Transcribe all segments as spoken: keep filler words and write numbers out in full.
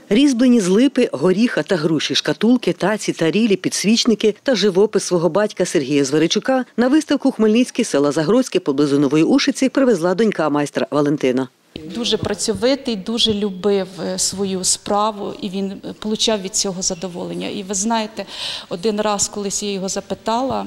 Різьблені з липи, горіха та груші шкатулки, таці, тарілі, підсвічники та живопис свого батька Сергія Зверичука на виставку Хмельницький, села Загрозьке поблизу Нової Ушиці привезла донька майстра Валентина. Дуже працьовитий, дуже любив свою справу і він отримав від цього задоволення. І ви знаєте, один раз колись я його запитала,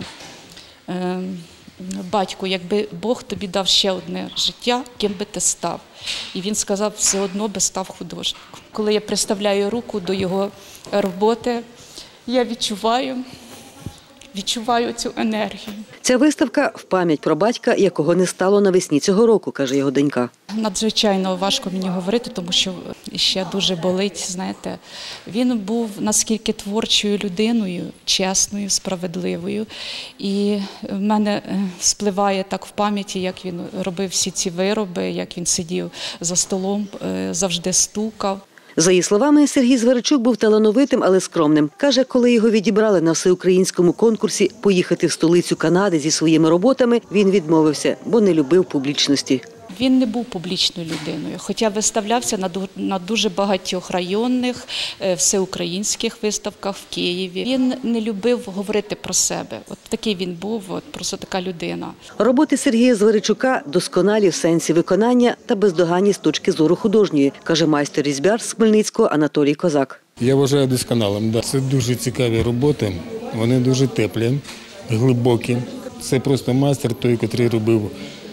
батьку, якби Бог тобі дав ще одне життя, ким би ти став? І він сказав, все одно би став художником. Коли я приставляю руку до його роботи, я відчуваю, відчуваю цю енергію. Ця виставка – в пам'ять про батька, якого не стало навесні цього року, каже його донька. Надзвичайно важко мені говорити, тому що ще дуже болить, знаєте. Він був наскільки творчою людиною, чесною, справедливою. І в мене спливає так в пам'яті, як він робив всі ці вироби, як він сидів за столом, завжди стукав. За її словами, Сергій Зверичук був талановитим, але скромним. Каже, коли його відібрали на всеукраїнському конкурсі поїхати в столицю Канади зі своїми роботами, він відмовився, бо не любив публічності. Він не був публічною людиною, хоча виставлявся на дуже багатьох районних, всеукраїнських виставках в Києві. Він не любив говорити про себе. От такий він був, от просто така людина. Роботи Сергія Зверичука досконалі в сенсі виконання та бездоганні з точки зору художньої, каже майстер-різьбяр з Хмельницького Анатолій Козак. Я вважаю досконалим. Це дуже цікаві роботи, вони дуже теплі, глибокі. Це просто майстер той, який робив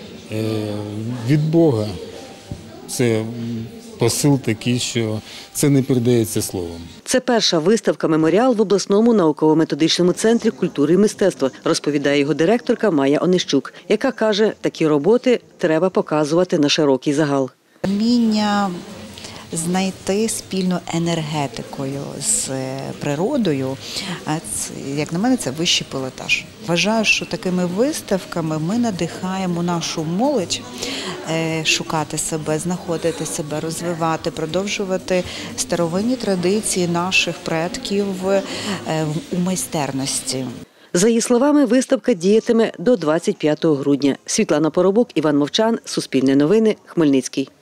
від Бога. Це посил такий, що це не передається словом. Це перша виставка-меморіал в обласному науково-методичному центрі культури і мистецтва, розповідає його директорка Майя Онищук, яка каже, такі роботи треба показувати на широкий загал. Вміння знайти спільну енергетикою з природою, як на мене, це вищий пілотаж. Вважаю, що такими виставками ми надихаємо нашу молодь шукати себе, знаходити себе, розвивати, продовжувати старовинні традиції наших предків у майстерності. За її словами, виставка діятиме до двадцять п'ятого грудня. Світлана Поробок, Іван Мовчан, Суспільне новини, Хмельницький.